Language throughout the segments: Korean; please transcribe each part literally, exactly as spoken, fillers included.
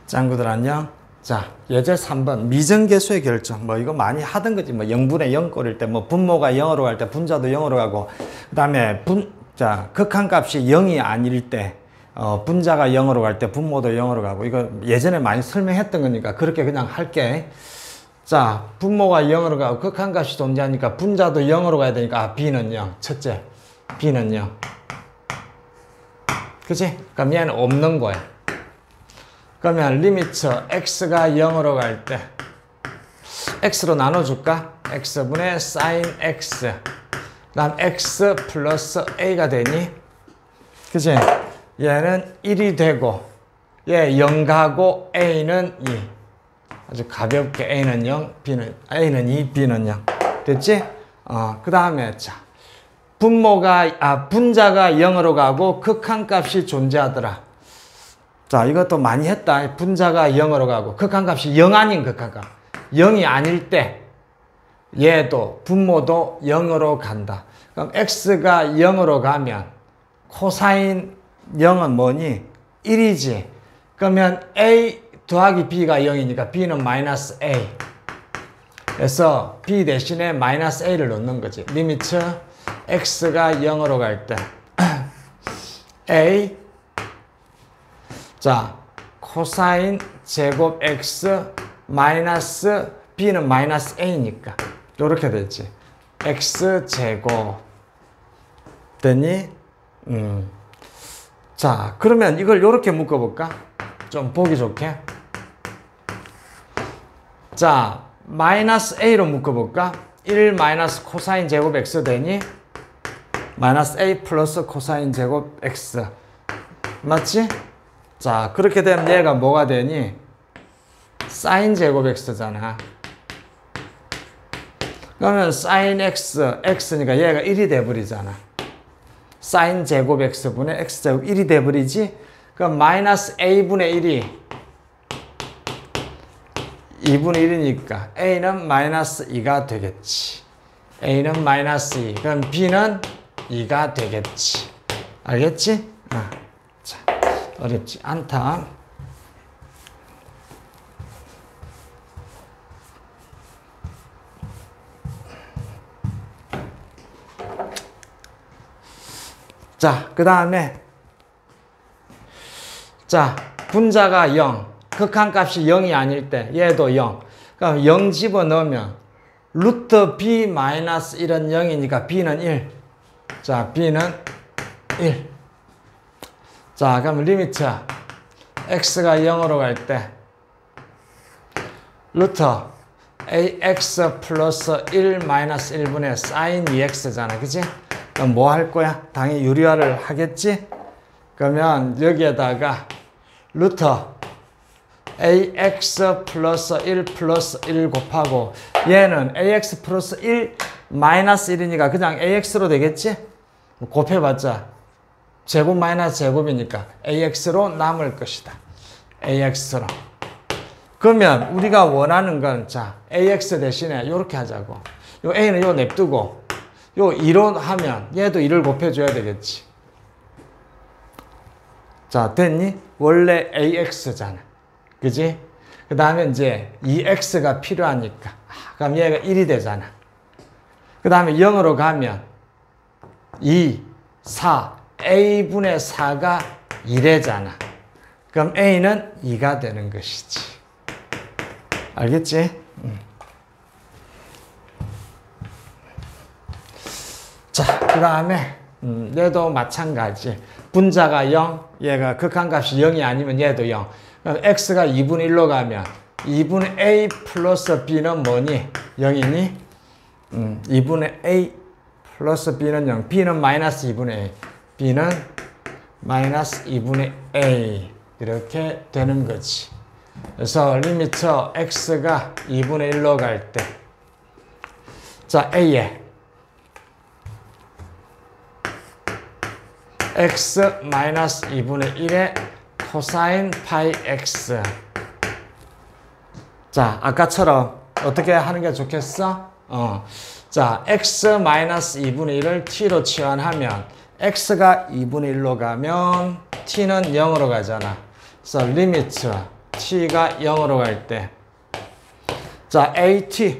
짱구들 안녕. 자, 예제 삼 번 미정계수의 결정. 뭐 이거 많이 하던 거지. 뭐 영분의 영꼴일 때, 뭐 분모가 영으로 갈 때 분자도 영으로 가고, 그 다음에 분, 자, 극한값이 영이 아닐 때, 어, 분자가 영으로 갈 때 분모도 영으로 가고, 이거 예전에 많이 설명했던 거니까 그렇게 그냥 할게. 자, 분모가 영으로 가고 극한값이 존재하니까 분자도 영으로 가야 되니까, 아, b는 영. 첫째, b는 영. 그치? 그럼 얘는 없는 거야. 그러면 리미트 x가 영으로 갈 때 x로 나눠줄까? x분의 sin x 그 다음 x 플러스 a가 되니? 그치? 얘는 일이 되고 얘 영 가고 a는 이. 아주 가볍게 a는 영, b는, a는 이, b는 영. 됐지? 어, 그 다음에 자 분모가, 아, 분자가 영으로 가고 극한값이 존재하더라. 자, 이것도 많이 했다. 분자가 영으로 가고 극한값이 영 아닌 극한값. 영이 아닐 때 얘도 분모도 영으로 간다. 그럼 x가 영으로 가면 코사인 영은 뭐니? 일이지. 그러면 a 더하기 b가 영이니까 b는 마이너스 a. 그래서 b 대신에 마이너스 a를 넣는 거지. 리미트 x가 영으로 갈 때 a 자, 코사인 제곱 x 마이너스 b는 마이너스 a니까 요렇게 되지. x 제곱 되니 음. 자, 그러면 이걸 요렇게 묶어볼까? 좀 보기 좋게. 자, 마이너스 a로 묶어볼까? 일 마이너스 코사인 제곱 x 되니 마이너스 a 플러스 코사인 제곱 x 맞지? 자, 그렇게 되면 얘가 뭐가 되니? 사인 제곱 x잖아. 그러면 사인 x, x니까 얘가 일이 돼버리잖아. 사인 제곱 x분의 x제곱 일이 돼버리지? 그럼 마이너스 a분의 일이 이분의 일이니까 a는 마이너스 이가 되겠지. a는 마이너스 이. 그럼 b는 이가 되겠지. 알겠지? 어. 자. 어렵지 않다. 자, 그 다음에 자, 분자가 영, 극한값이 영이 아닐 때 얘도 영. 그럼 영 집어넣으면 루트 b 마이너스 일은 영이니까 b는 일. 자, b는 일. 자, 그럼 리미트 x가 영으로 갈 때 루트 ax 플러스 일 마이너스 일분의 sin 이 엑스잖아. 그치? 그럼 뭐 할 거야? 당연히 유리화를 하겠지? 그러면 여기에다가 루트 ax 플러스 일 플러스 일 곱하고 얘는 ax 플러스 일 마이너스 일이니까 그냥 ax로 되겠지? 곱해봤자 제곱 마이너스 제곱이니까 ax로 남을 것이다. ax로. 그러면 우리가 원하는 건 자, ax 대신에 이렇게 하자고. 요 a는 요 냅두고 요 이로 하면 얘도 이를 곱해줘야 되겠지. 자, 됐니? 원래 ax잖아. 그지? 그 다음에 이제 이 x가 필요하니까. 그럼 얘가 일이 되잖아. 그 다음에 영으로 가면 이, 사, a분의 사가 이래잖아. 그럼 a는 이가 되는 것이지. 알겠지? 음. 자, 그 다음에 음, 얘도 마찬가지. 분자가 영, 얘가 극한값이 영이 아니면 얘도 영. 그럼 x가 이분의 일로 가면 이분의 a 플러스 b는 뭐니? 영이니? 음, 이분의 a 플러스 b는 영. b는 마이너스 이분의 a. b는 마이너스 이분의 a 이렇게 되는 거지. 그래서 리미트 x가 이분의 일로 갈 때 자, a에 x 마이너스 이분의 일의 코사인 파이 x. 자, 아까처럼 어떻게 하는 게 좋겠어? 어. 자, x 마이너스 이분의 일을 t로 치환하면 x가 이분의 일로 가면 t는 영으로 가잖아. 그래서 리미트 t가 영으로 갈 때 자 at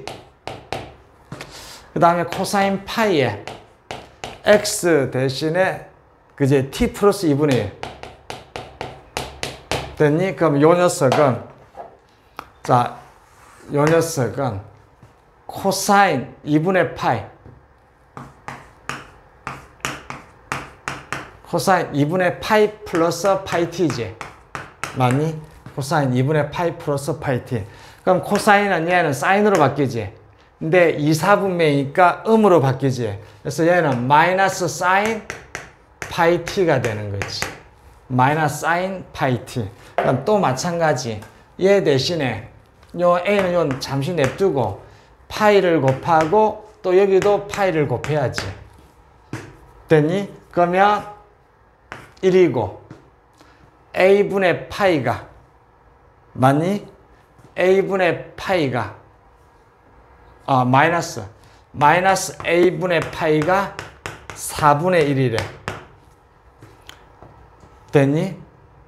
그 다음에 코사인 파이에 x 대신에 그제 t 플러스 이분의 일 됐니? 그럼 요 녀석은 자, 요 녀석은 코사인 이분의 파이 코사인 이분의 파이 플러스 파이 t지 맞니? 코사인 이분의 파이 플러스 파이 t 그럼 코사인은 얘는 사인으로 바뀌지 근데 이 사분면이니까 음으로 바뀌지 그래서 얘는 마이너스 사인 파이 t가 되는 거지 마이너스 사인 파이 t 그럼 또 마찬가지 얘 대신에 요 a는 요 잠시 냅두고 파이를 곱하고 또 여기도 파이를 곱해야지 됐니? 그러면 일이고 a분의 파이가 맞니? a분의 파이가 아 마이너스 마이너스 a분의 파이가 사분의 일이래 됐니?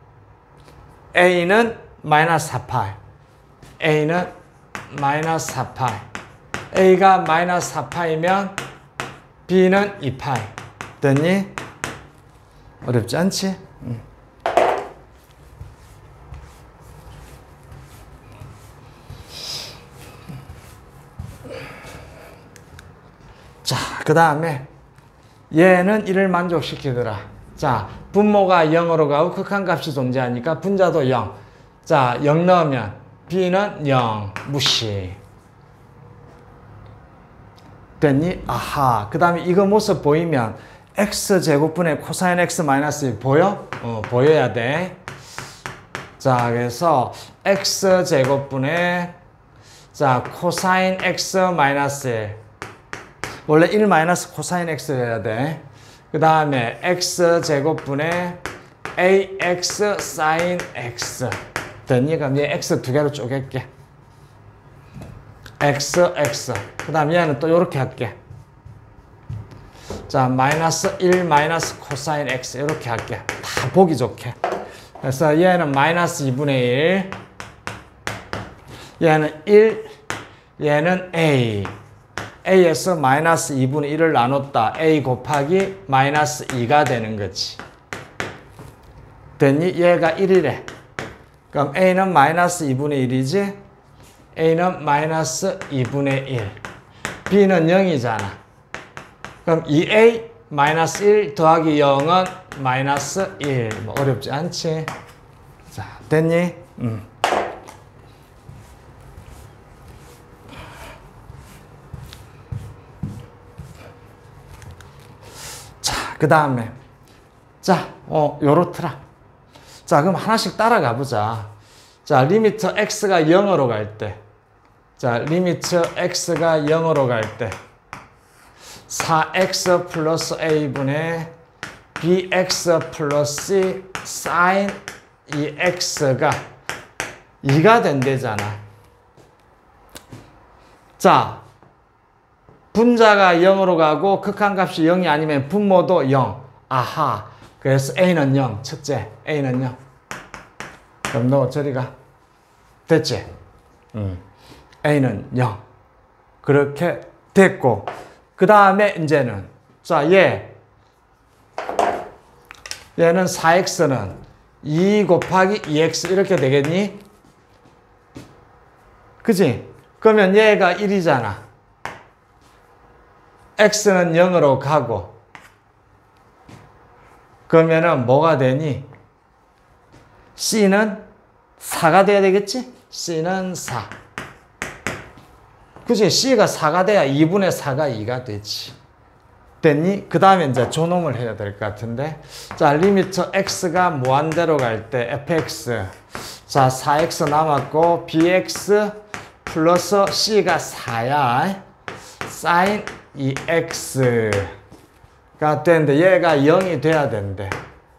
a는 마이너스 사 파이 a는 마이너스 사 파이 a가 마이너스 사 파이면 b는 이 파이 됐니? 어렵지 않지? 응. 자, 그 다음에 얘는 이를 만족시키더라. 자, 분모가 영으로 가고 극한값이 존재하니까 분자도 영. 자, 영 넣으면 b는 영, 무시. 됐니? 아하. 그 다음에 이거 모습 보이면 x제곱분의 코사인 x 마이너스 일 보여? 어, 보여야 돼. 자, 그래서 x제곱분의 자, 코사인 x 마이너스 일. 원래 일 마이너스 코사인 x여야 돼. 그 다음에 x제곱분의 ax 사인 x. 됐니? 그럼 얘 x 두 개로 쪼갤게. x, x. 그 다음 얘는 또 이렇게 할게. 자, 마이너스 일 마이너스 코사인 x. 이렇게 할게. 다 보기 좋게. 그래서 얘는 마이너스 이분의 일. 얘는 일. 얘는 a. a에서 마이너스 이분의 일을 나눴다. a 곱하기 마이너스 이가 되는 거지. 됐니? 얘가 일이래. 그럼 a는 마이너스 이분의 일이지? a는 마이너스 이분의 일. b는 영이잖아. 그럼 이 a 마이너스 일 더하기 영은 마이너스 일. 뭐 어렵지 않지? 자, 됐니? 음. 그 다음에 자, 어, 요렇더라. 자, 그럼 하나씩 따라가 보자. 자, 리미트 x가 영으로 갈 때 자, 리미트 x가 영으로 갈 때 사 엑스 플러스 a분의 bx 플러스 사인 이 x가 이가 된대잖아. 자, 분자가 영으로 가고 극한값이 영이 아니면 분모도 영. 아하. 그래서 a는 영. 첫째, a는 영. 그럼 너 저리 가. 됐지? 음. a는 영. 그렇게 됐고 그 다음에 이제는 자, 얘 얘는 사 엑스는 이 곱하기 이 엑스 이렇게 되겠니? 그지? 그러면 얘가 일이잖아. x는 영으로 가고 그러면은 뭐가 되니? c는 사가 돼야 되겠지? c는 사. 그치? c가 사가 돼야 이분의 사가 이가 되지. 됐니? 그 다음에 이제 조놈을 해야 될 것 같은데. 자, 리미트 x가 무한대로 갈 때 fx. 자, 사 엑스 남았고 bx 플러스 c가 사야. 사인 이 x가 되는데 얘가 영이 돼야 된대.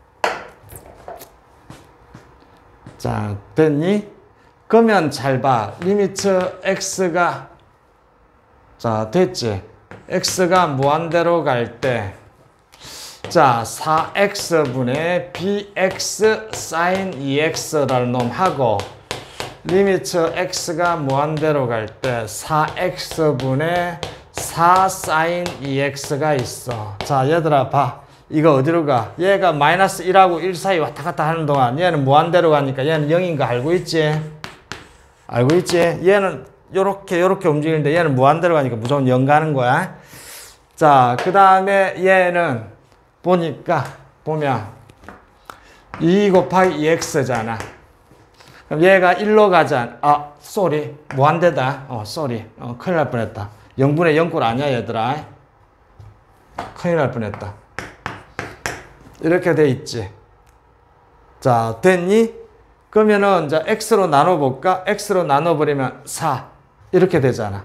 자, 됐니? 그러면 잘 봐. 리미트 x가 자, 됐지? x가 무한대로 갈 때 자, 사 엑스분의 bx 사인 이 엑스라는 놈 하고 리미트 x가 무한대로 갈 때 사 엑스분의 사 사인 이 엑스가 있어. 자, 얘들아 봐. 이거 어디로 가? 얘가 마이너스 일하고 일 사이 왔다 갔다 하는 동안 얘는 무한대로 가니까 얘는 영인 거 알고 있지? 알고 있지? 얘는 요렇게 요렇게 움직이는데 얘는 무한대로 가니까 무조건 영 가는 거야. 자, 그 다음에 얘는 보니까 보면 이 곱하기 이 엑스잖아. 그럼 얘가 일로 가자. 아, 쏘리. 무한대다. 어, 쏘리. 어, 큰일 날 뻔했다. 영분의 영꼴 아니야, 얘들아. 큰일 날 뻔했다. 이렇게 돼 있지. 자, 됐니? 그러면은 이제 x로 나눠볼까? x로 나눠버리면 사. 이렇게 되잖아.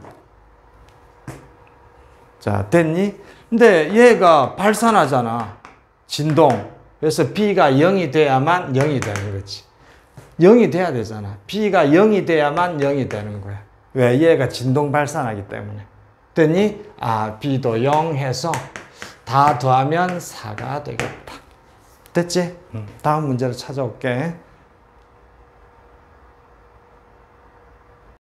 자, 됐니? 근데 얘가 발산하잖아. 진동. 그래서 b가 영이 돼야만 영이 되는 거지. 영이 돼야 되잖아. b가 영이 돼야만 영이 되는 거야. 왜? 얘가 진동 발산하기 때문에. 됐니? 아, b도 영 해서 다 더하면 사가 되겠다. 됐지? 다음 문제로 찾아올게.